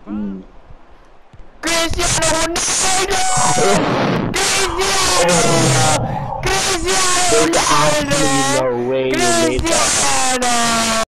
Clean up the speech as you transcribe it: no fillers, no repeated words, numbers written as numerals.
Cristiano Ronaldo! Cristiano Ronaldo! No way you made that. Cristiano!